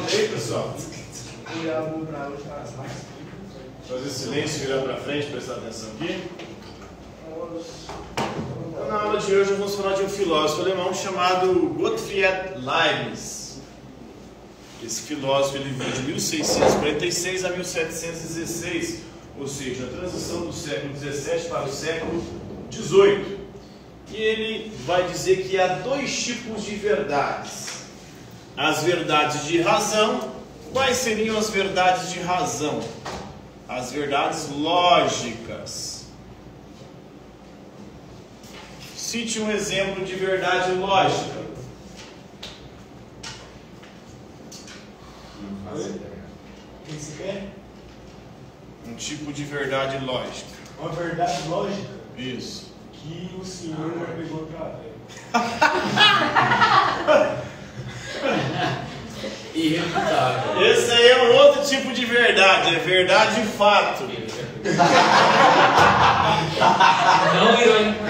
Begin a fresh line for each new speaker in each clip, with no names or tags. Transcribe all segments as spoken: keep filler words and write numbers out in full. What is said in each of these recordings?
aí, pessoal? Fazer silêncio, virar para frente, prestar atenção aqui. Na aula de hoje vamos falar de um filósofo alemão chamado Gottfried Leibniz. Esse filósofo ele viveu de mil seiscentos e quarenta e seis a mil setecentos e dezesseis, ou seja, a transição do século dezessete para o século dezoito. E ele vai dizer que há dois tipos de verdades. As verdades de razão. Quais seriam as verdades de razão? As verdades lógicas. Cite um exemplo de verdade lógica.
O que você quer?
Um tipo de verdade lógica.
Uma verdade lógica?
Isso.
Que o senhor não pegou outra vez.
Irrefutável.
Esse aí é um outro tipo de verdade. É verdade de fato.
Não irônico.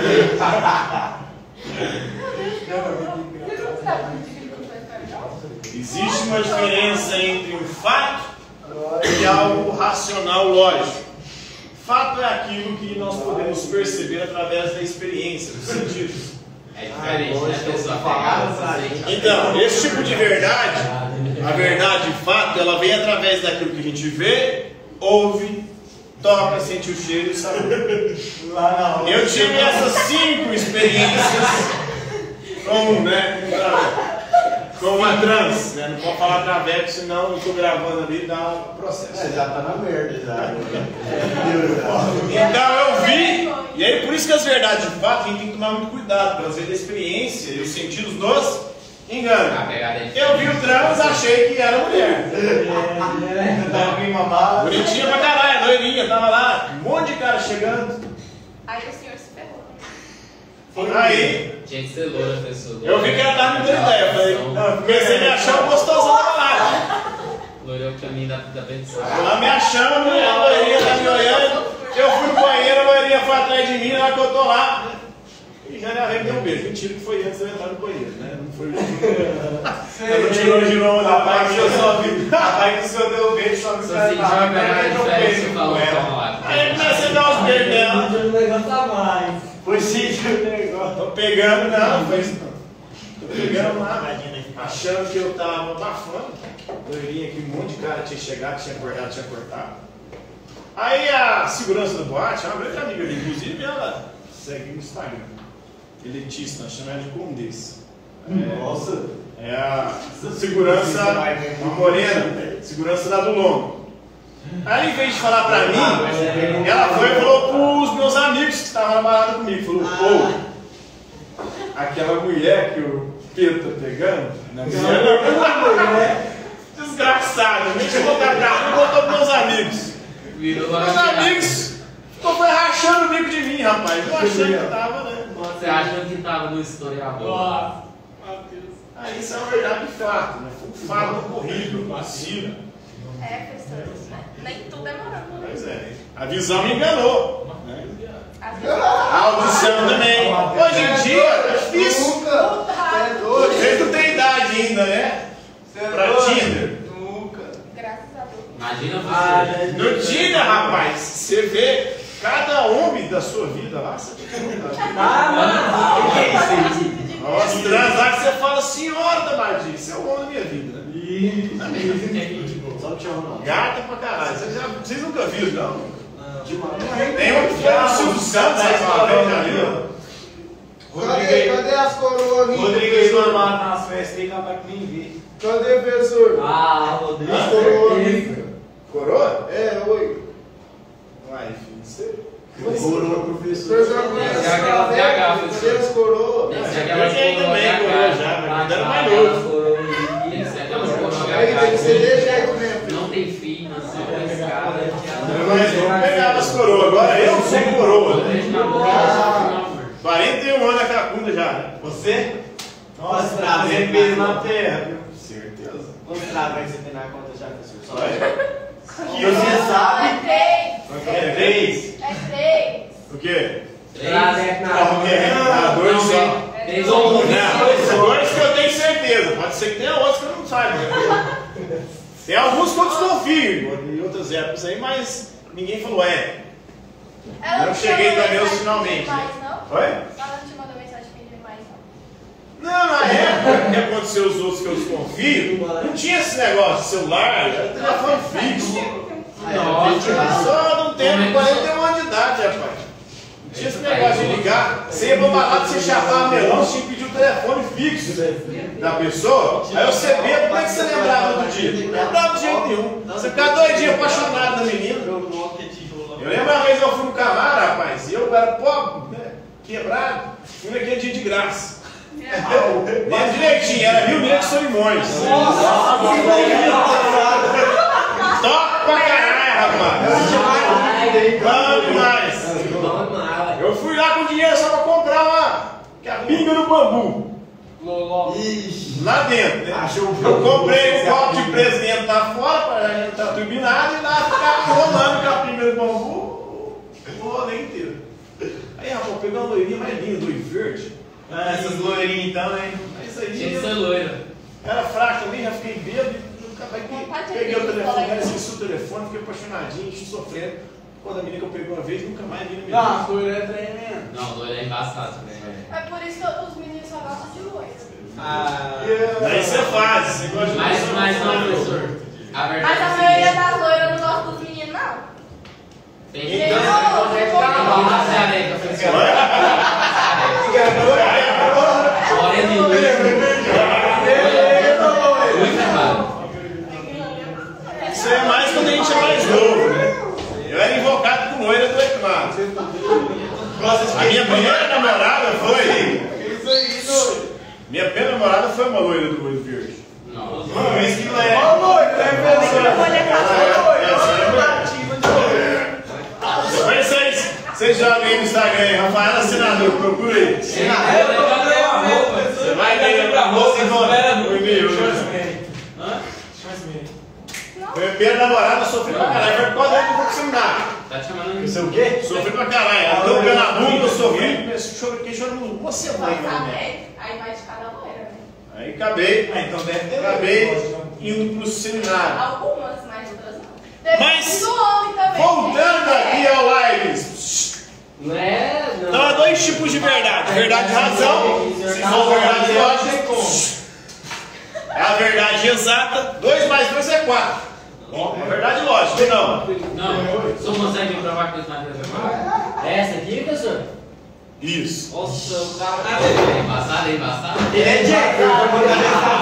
Existe uma diferença entre um fato e algo racional lógico. Fato é aquilo que nós podemos perceber através da experiência, dos sentidos.
É diferente, né? A pessoa pegar,
Então, esse tipo de verdade, a verdade de fato, ela vem através daquilo que a gente vê, ouve, toca, sente o cheiro e sabe. Eu tive essas cinco experiências com, né, com uma trans, né? Não pode falar traveco, senão eu estou gravando ali e dá um processo.
É, já tá na merda, já.
Então eu vi, e aí por isso que as verdades de fato a gente tem que tomar muito cuidado, porque às vezes a experiência e os sentidos nos enganam. Eu vi o trans, achei que era mulher. Bonitinha pra caralho, loirinha, tava lá, um monte de cara chegando.
Aí o senhor se ferrou.
Aí
tinha que ser loura a pessoa.
eu vi que ela tava me dando ideia, eu falei, ah, comecei a me achar um gostosão da balada.
Loira é o caminho da, da benção.
Ela me achando, a loirinha tá me olhando, eu fui no banheiro, a loirinha foi atrás de mim, na hora que eu tô lá, e já me arrependeu um beijo. Mentira que foi antes de eu entrar no banheiro, né? Não foi. Não tirou, girou,
Rapaz, que eu só vi. Rapaz, que o senhor deu um beijo, só que
Só senti uma verdade diferente e falou, toma lá.
Aí eu comecei a dar uns beijos nela.
O negócio tá mais.
Foi sim que o negócio.
Tô pegando, não, foi isso não. Tô pegando lá, achando que eu tava abafando. Loirinha aqui, um monte de cara tinha chegado, tinha acordado, tinha cortado. Aí a segurança do boate, uma grande amiga ali, inclusive ela segue no Instagram. Elitista, nós chamamos ela de Condessa. É,
Nossa.
é a segurança, uma morena, segurança da do Longo. Aí, em vez de falar pra mim, ela foi e falou pros meus amigos que estavam na balada comigo. Falou, pô, aquela mulher que o Pedro tá pegando, na mulher, desgraçado, me chamou pra cá, me botou pros meus amigos.
Virou
Meus amigos ficou foi rachando o bico de mim, rapaz. Eu achei que eu tava, né?
Você acha que tava no historiador?
Aí isso é uma verdade de fato, né? Foi um fato ocorrido, vacilo.
É, professor, nem tudo é moral, né?
Pois é. A visão me enganou. Né?
Às vezes
A audição também. Hoje em dia é difícil.
Nunca. Você é doido.
Vocês não têm idade ainda, né?
Você é
Pra
doido.
Tinder.
Nunca.
graças a Deus.
Imagina
Ah,
você.
No Tinder, rapaz, você vê cada homem da sua vida lá, você fica vontade.
Ah, mano. O que é isso aí?
Nossa, transar que você fala, senhora da Badia, isso é o homem da minha vida, né?
Só o tchau, não.
Gata pra caralho. Vocês, já, vocês nunca viram, não?
Demais.
Tem um que foi o Silvio Santos, aí uma vez, já viu?
Cadê, cadê as coroas?
Rodrigo aí normado nas festas, tem capaz que nem vê.
Cadê, professor?
Ah, Rodrigo.
As coroas
certeza.
aqui.
Coroa?
É, oi.
Uai, filho, você...
Coroa, professor. Já conhece
Tem aquela
as
T H,
caras,
professor.
cadê as coroas?
Tem que ser
Eu
aquelas
ganhei
coroas
também,
H,
coroa já, mas me deram mais
aquelas
novo.
coroas aí, Tem que ser aquelas coroas
Aí tem que ser
H.
de jeito mesmo.
Não tem fim, não tem escada.
Mas eu pegava as coroas, agora eu sou coroa.
Ah,
quarenta e um anos a cacunda já, né?
Você?
Nossa,
Trazer
trazer
peso
peso
na
na
terra.
Certeza.
Quantos trabalhos você tem na conta já, professor? Só
Olha.
que você sabe.
É três.
É três?
É três.
O quê?
Trazer na
Ah, dois só.
É
Tem
dois.
um.
Não, dois que eu tenho certeza. Pode ser que tenha outros que eu não saiba. Tem alguns que eu desconfio, em outras épocas aí, mas ninguém falou, é.
Ela
Eu
te
cheguei
mandou
também aos
mensagem
finalmente.
pedindo mais, não?
Oi?
Ela não te mandou mensagem pedindo mais, não?
Não, na época que aconteceu os outros que eu desconfio, não tinha esse negócio de celular, era telefone fixo.
Nossa,
Só não tem quarenta e um anos de idade, rapaz. Não tinha esse negócio de ligar. Você ia pra balada, você chapava melão, você tinha que pedir o telefone fixo da pessoa. Aí eu sabia, como é que você lembrava do dia? Não lembrava de jeito nenhum. Você ficava doidinho, apaixonado da menina. Eu lembro uma vez eu fui no Camaro, rapaz, e eu era pobre, né, quebrado, fui naquele dia de graça. Lembro direitinho, era Rio Grande de Solimões. Top pra caralho, rapaz. Bom demais. Eu fui lá com dinheiro só pra comprar uma capinga no bambu. Lá dentro, né? Eu comprei um copo de presidente lá fora para entrar turbinado e lá ficava rolando capinga no bambu o rolê inteiro. Aí, rapaz, pegou uma loirinha mais linda, do verde.
Ah, essas loirinhas então, hein?
Mas isso aí.
tinha que ser loira.
Era fraco também, já fiquei bêbado. Peguei o telefone, era esqueci o telefone, fiquei apaixonadinho, sofrendo. Quando a menina que eu peguei uma vez, nunca mais a menina me viu.
Não, loira é tremendo.
Não, loira é embaçado também.
É por isso que os meninos só gostam de loira.
Ah,
Daí você faz, você gosta de
Mas,
pessoa,
mas não,
não,
professor. A verdade
Mas a
é
maioria
que
das loiras não gosta dos meninos, não.
tem
Tem
gente
não,
que
tem
não
não.
gosta de areia, professor.
Olha,
Morena e loira. Muito errado.
isso é mais quando a gente é mais novo, né? Eu era invocado com loira do Ecmar. A minha primeira namorada foi. Minha primeira namorada foi uma loira do olho verde.
Nossa.
Uma vez que não é. Mas vocês, vocês jogam aí no Instagram aí, Rafaela Senador, procura aí. Você vai ver pra moça e não e-mail. Foi a primeira namorada, sofri pra caralho. Foi por causa dela que eu vou pro seminário.
Tá te chamando
Isso é o quê? Sofri pra caralho. Ela deu o pé na bunda, eu sofri. Fiquei chorando uma semana.
Vai
né?
saber. Aí vai de cada loira, né?
Aí acabei.
ah, então deve ter.
Acabei indo pro seminário.
Algumas, mas outras não. Depende
Mas,
do homem também.
voltando aqui ao Lives.
Não é? Não.
Então há dois tipos de verdade. Verdade e razão. Se for verdade lógica, é a verdade exata. dois mais dois é quatro. A verdade lógica, não.
Não. O senhor consegue provar que isso não é
Essa aqui, professor?
Isso.
Nossa, o cara é embaçado, é embaçado.
Ele é Jack, eu vou mandar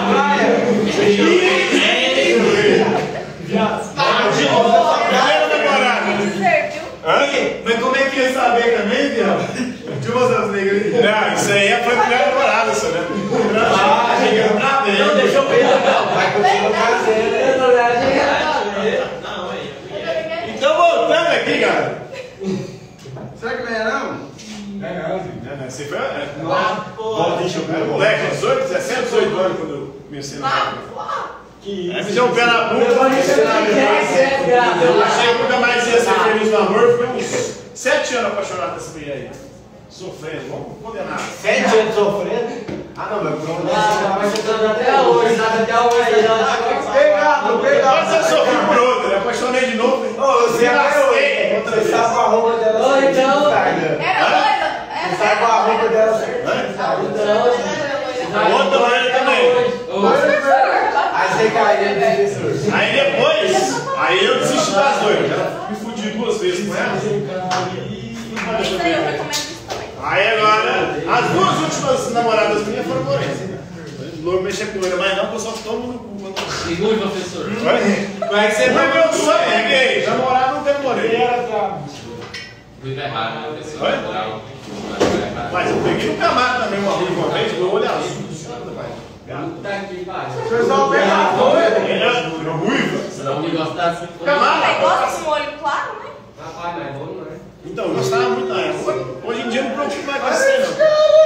Primeira namorada.
Serviu.
Hã?
Mas como é que ia saber também, viado? Deixa eu mostrar os negros aí.
Não, isso aí foi a primeira namorada, senhor, né?
Ah, achei que era pra ver.
Não, deixa eu ver. Não,
Vai continuar fazendo.
eu tô vendo.
Não, aí.
Então, voltando aqui, cara.
Será que não é não?
Não, não, você foi. é,
Ah,
Bom, deixa eu ver. Moleque, dezoito, dezessete, dezoito anos quando eu comecei na.
Que
Aí me deu um pé na bunda.
Eu
Eu achei que nunca mais ia ser feliz no amor. Fiquei uns sete anos apaixonado dessa mulher aí. Sofrendo, vamos condenar.
Sete anos sofrendo? Ah, não, meu problema
até hoje, sabe? Até hoje.
Pegado, pegado.
Mas eu sofri por outra, me apaixonei de novo.
Ô, você é
lasquei outra
Você
vez.
sabe a roupa dela
Ô,
certinho
então.
no Instagram.
Era loira? Era
Você sabe a roupa dela certinho.
Outra loira também.
Aí você caiu no professor.
Aí depois, aí eu desisti das loiras. Já me fudi duas vezes com ela.
Isso aí eu recomendo isso também.
Aí agora, as duas últimas namoradas minhas foram morenas. Loiro mexer com loira, mas não, porque eu só tomo no cu. quando-
Segure, professor.
Como é que você vai ver o sonho, peguei? Namorar não tem morena.
Muito errado, né, professor?
Oi?
Não, muito errado.
Mas eu peguei no Camaro também uma vez, uma vez, meu olho azul.
Puta que pariu.
Pessoal, pegado.
Ele é ruiva.
Você não me gosta assim.
Camaro.
Aí gosta com o olho claro, né?
Rapaz, mas bom, não é?
Então, eu gostava muito na época. Hoje em dia não preocupo mais com isso, não.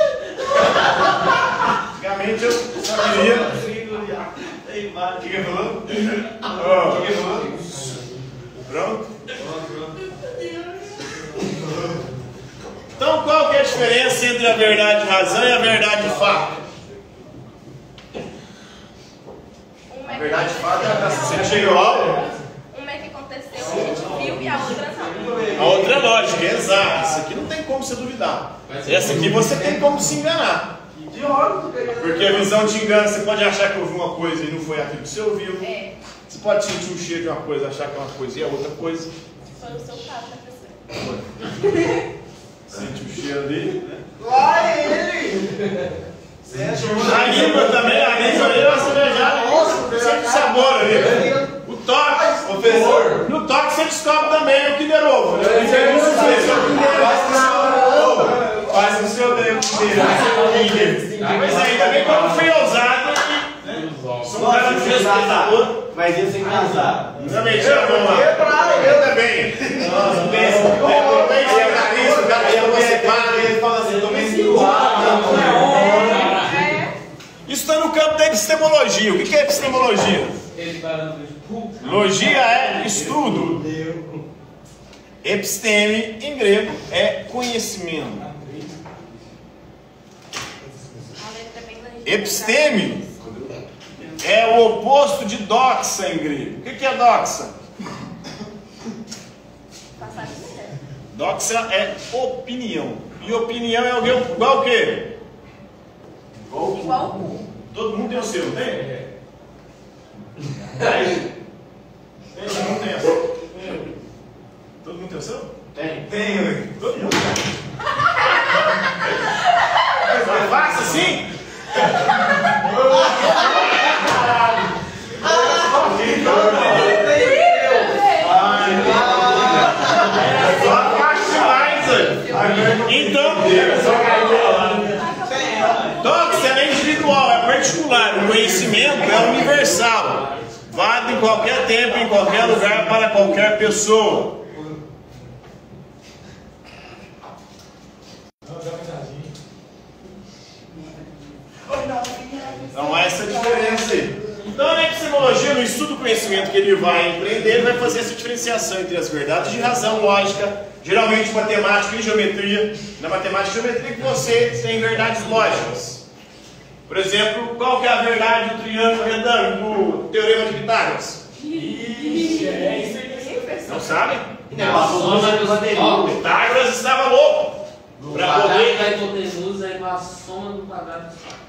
Antigamente eu só queria. O que que ele falou? Ó, o que que ele falou? Pronto? Então, qual que é a diferença entre a verdade de razão e a verdade de fato?
é que
Verdade,
aconteceu.
fato, é você chegou ao.
Uma é que aconteceu, que a gente viu, e a outra não.
A outra é lógica, é exata. Isso aqui não tem como você duvidar. Essa aqui você tem como se enganar. Porque a visão te engana, você pode achar que ouviu uma coisa e não foi aquilo que você ouviu.
É,
Você pode sentir o cheiro de uma coisa, achar que é uma coisa e é outra coisa.
foi o seu caso, né, professor?
Sente o cheiro dele, né?
Lá ele!
A língua também, a língua ali é uma cervejada. Sempre sabor ali. O toque, professor. No toque você descobre também o Kinder Ovo.
Faz o seu dedo primeiro.
Mas aí também como fui ousado, sou um cara muito respeitador.
Mas eu sem casar.
Também tinha bom lá. Eu também. Nossa, pensa. Também tinha nariz, o cara ia você para e ele fala assim, também se isso está no campo da epistemologia. O que é epistemologia? Logia é estudo. Episteme, em grego, é conhecimento. Episteme é o oposto de doxa em grego. O que é doxa? Doxa é opinião. E opinião é alguém igual o quê?
Igual o cu.
Todo mundo tem o seu, não tem? Tem? Todo mundo tem o seu? Todo mundo tem o seu?
Tem.
Tenho.
Todo mundo tem. Mas fácil assim? Só fácil demais, então, doxa é individual, é particular. O conhecimento é universal. Válido em qualquer tempo, em qualquer lugar, para qualquer pessoa. Então, essa é a diferença aí. Então, na epistemologia, no estudo do conhecimento que ele vai empreender, ele vai fazer essa diferenciação entre as verdades de razão, lógica, geralmente matemática e geometria. Na matemática e geometria que você tem verdades lógicas. Por exemplo, qual que é a verdade do triângulo retângulo do teorema de Pitágoras?
Ixi, é isso aí.
Não sabem?
A soma dos ó,
Pitágoras estava louco
o
para
quadrado
poder.
da hipotenusa é igual a soma do quadrado dos quadrados.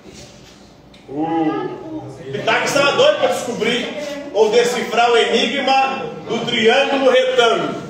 O Pitágoras estava doido para descobrir ou decifrar o enigma do triângulo retângulo.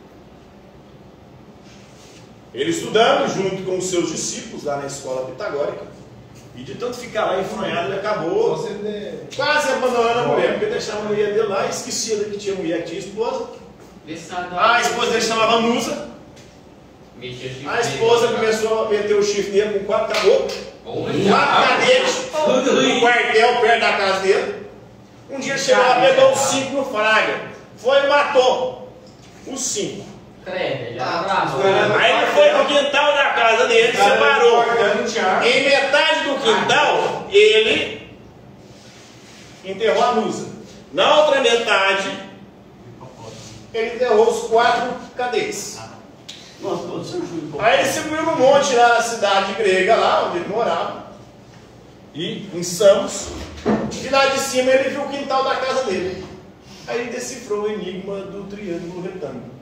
Ele estudando junto com os seus discípulos lá na escola pitagórica. E de tanto ficar lá enfronhado, ele acabou quase abandonando a mulher, porque deixava a mulher dele lá e esquecia que tinha mulher, que tinha esposa. A esposa dele chamava Musa. A esposa começou a meter o chifre nele com quatro caboclos, quatro cadetes, no quartel perto da casa dele. Um dia ele chegou lá, pegou os cinco no fraga, foi e matou os cinco.
Credo, já tá bravo.
Aí ele foi no quintal da casa dele, separou. Em metade do quintal, ele enterrou a Musa. Na outra metade, ele enterrou os quatro cadetes. Aí ele subiu no monte lá na cidade grega, lá onde ele morava, e em Samos, e lá de cima ele viu o quintal da casa dele. Aí ele decifrou o enigma do triângulo retângulo.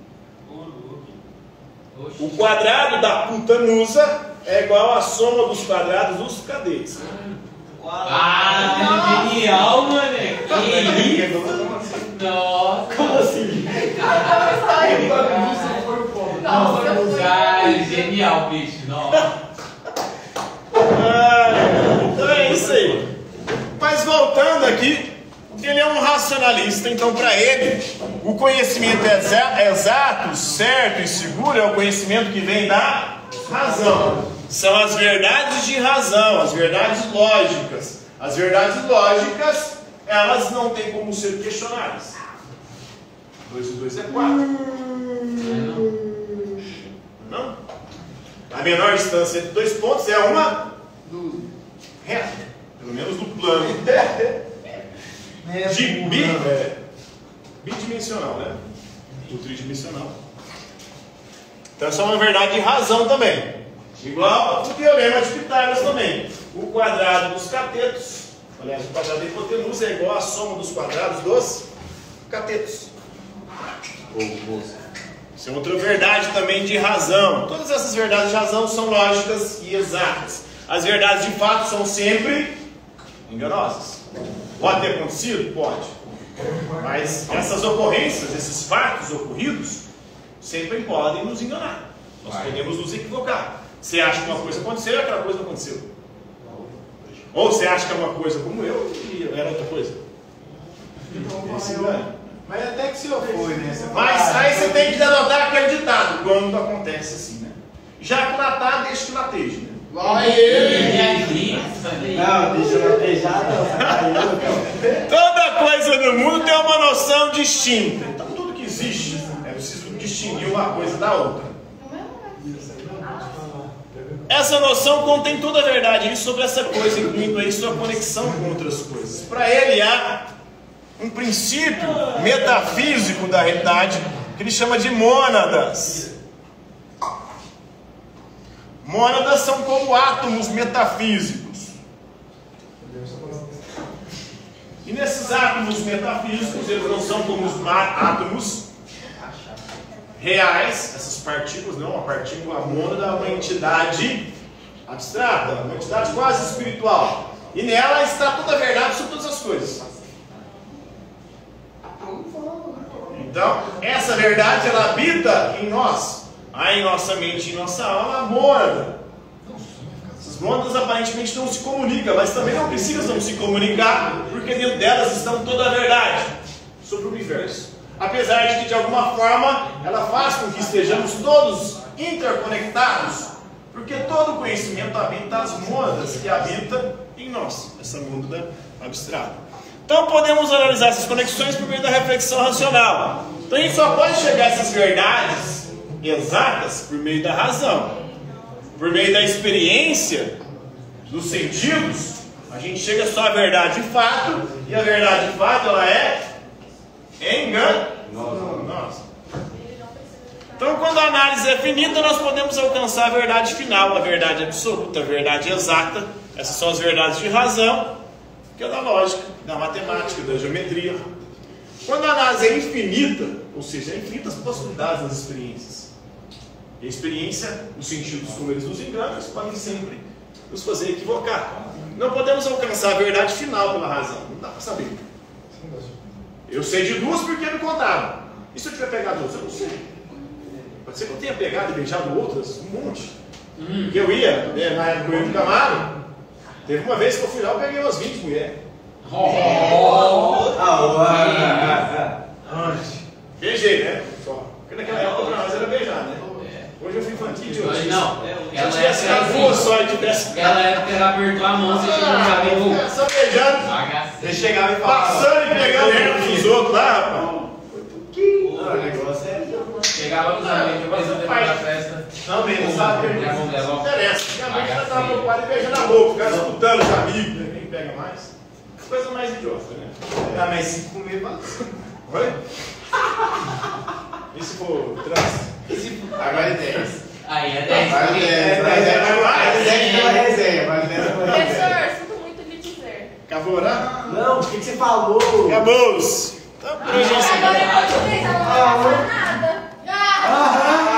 O quadrado da puta-nusa é igual à soma dos quadrados dos cadetes.
Ah, genial, mané. Que isso? Nossa.
Como assim?
Nossa, eu fui.
Ai, genial, bicho. Nossa.
Ah, então é isso aí. Mas voltando aqui, ele é um racionalista, então para ele o conhecimento exa exato, certo e seguro é o conhecimento que vem da razão. São as verdades de razão, as verdades lógicas. As verdades lógicas, elas não têm como ser questionadas. dois e dois é quatro. Não? A menor distância entre dois pontos é uma reta, pelo menos no plano de bi, é, bidimensional, né? O tridimensional. Então essa é uma verdade de razão também. Igual o teorema de Pitágoras também. O quadrado dos catetos Aliás, o quadrado da hipotenusa é igual à soma dos quadrados dos catetos. Isso é outra verdade também de razão. Todas essas verdades de razão são lógicas e exatas. As verdades de fato são sempre enganosas. Pode ter acontecido? Pode. Mas essas ocorrências, esses fatos ocorridos, sempre podem nos enganar. Nós podemos nos equivocar. Você acha que uma coisa aconteceu e aquela coisa não aconteceu. Ou você acha que é uma coisa como eu e era outra coisa. Esse engano.
Mas até que se eu fui, né? Você
Mas
fala,
aí você tem que adotar aquele ditado, quando acontece assim, né? Já que latar, deixa que lateje, né?
Vai
E
ele!
aí,
Não, deixa eu latejar, não.
Toda coisa no mundo tem uma noção distinta. Então tudo que existe é preciso distinguir uma coisa da outra. Essa noção contém toda a verdade sobre essa coisa, incluindo aí sua conexão com outras coisas. Para ele há um princípio metafísico da realidade que ele chama de mônadas. Mônadas são como átomos metafísicos. E nesses átomos metafísicos, eles não são como os átomos reais, essas partículas, não, uma partícula, a mônada é uma entidade abstrata, uma entidade quase espiritual. E nela está toda a verdade sobre todas as coisas. Então, essa verdade, ela habita em nós. Há em nossa mente e em nossa alma a mônada. Essas mônadas aparentemente não se comunicam, mas também não precisam se comunicar, porque dentro delas estão toda a verdade sobre o universo. Apesar de que, de alguma forma, ela faz com que estejamos todos interconectados, porque todo conhecimento habita as mônadas que habitam em nós, essa mônada abstrata. Então podemos analisar essas conexões por meio da reflexão racional. Então a gente só pode chegar a essas verdades exatas por meio da razão. Por meio da experiência, dos sentidos, a gente chega só à verdade de fato, e a verdade de fato ela é enganosa. Então quando a análise é finita, nós podemos alcançar a verdade final, a verdade absoluta, a verdade exata. Essas são as verdades de razão, que é da lógica, da matemática, da geometria. Quando a análise é infinita, ou seja, é infinitas possibilidades das experiências. E a experiência, os sentidos como eles nos enganam, eles podem sempre nos fazer equivocar. Não podemos alcançar a verdade final pela razão, não dá para saber. Eu sei de duas porque me contaram. E se eu tiver pegado outras? Eu não sei. Pode ser que eu tenha pegado e beijado outras, um monte. Hum. Porque eu ia, né, na época eu ia no Camaro. Teve uma vez que eu fui lá, eu peguei umas vinte mulheres.
Oh!
Beijei, né? Só. Porque naquela época pra nós era beijar, né? Hoje eu fui infantil de hoje.
Não,
se eu tivesse ficado duas só e tivesse.
Aquela época ela apertou a mão, você chegou no cabelo.
Só beijando.
Você chegava e falava.
Passando e pegando dentro dos outros lá, rapaz.
O negócio é.
Chegava nos amigos, depois eu depois da festa.
Não, mesmo, sabe?
Não interessa. Minha mãe já estava preocupada em beijar na boca, ficava escutando os amigos, né? Quem pega mais. Coisa mais idiota, né?
Ah, mas se comer, vai.
Oi? E se for trans?
Agora é dez.
Aí é dez.
Agora é dez. Agora é dez pela resenha. Agora é dez pela resenha.
Professor, sinto muito lhe dizer.
Acabou orar?
Não, o que você falou?
Acabou! Então, por hoje é isso.
Agora eu não sei, ela não vai passar nada. Ah!